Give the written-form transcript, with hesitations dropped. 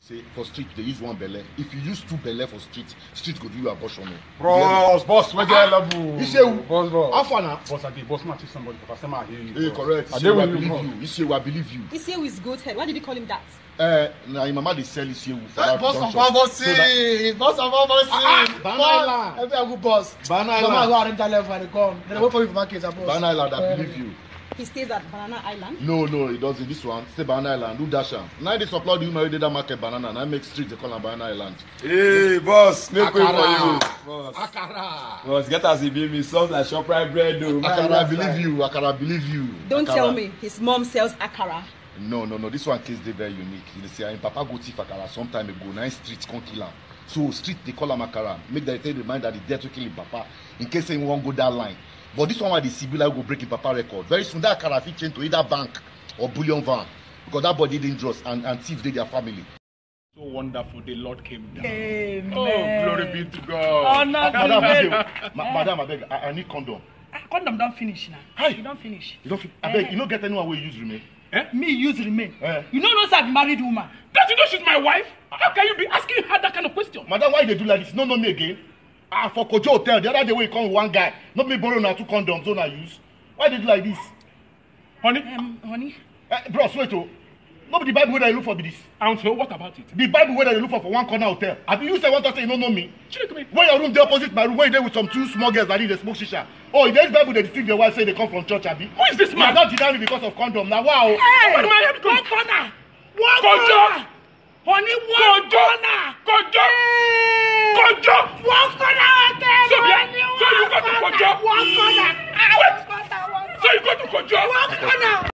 Say for street they use one belle. If you use two belle for street go do you abortion. Boss, we get level. You say boss. How far now? Boss, I did boss match somebody for customer here. Hey, correct. I believe you. You say I believe you. He say with goat head. Why did he call him that? Now your mama they sell this here. Boss of Bossy. Boss of Bossy. Banana. Every good boss. Banana. Mama go arrange that level and they come. They wait for you for market, boss. Banana Island, I believe you. He stays at Banana Island. No, he doesn't. This one, say Banana Island, do Dasha. Now they supply the human that market banana. Now make street they call them Banana Island. Hey, boss, make way for you. Boss. Akara. Boss, get us a baby, something like ShopRite bread, though. Akara, I believe you. Don't Akara. tell me his mom sells akara. No. This one case they very unique. You say, Papa go thief akara some time ago. Now street can't kill him. So street they call him akara. Make that they remind that the death to kill him Papa in case he won't go that line. But this one why the Sibila go break in Papa record. Very soon that akara fit change to either bank or bullion van because that body dangerous and thief they their family. So wonderful, the Lord came down. Amen. Oh, glory be to God. Madam, I beg, I need condom. Condom don't finish now. Hi. You don't finish. You don't. I beg, you don't get anyone where you use remain. Me use remain. Eh? You don't know that I'm married woman. Don't you know she's my wife? How can you be asking her that kind of question? Madam, why they do like this? No, me again. For Kojo Hotel, the other day when you come with one guy, not me borrow now two condoms, don't I use? Why they do like this? Honey? Honey. Bros, wait, oh. Nobody Bible where they look for this. And so what about it? The Bible where they look for one corner hotel. Have you said one time you don't know me? She look at me. When your room the opposite my room, where you there with some two small girls that need they smoke shisha. Oh, in this Bible they deceive their wife say they come from church, Abi. Who is this man? You don't deny me because of condom. Now wow. Hey! What am I having? One corner. One corner. Honey, one corner. Kojo. Hey! Kojo. One corner. So you go to Kojo. One corner. Wait. So you go to Kojo. One corner.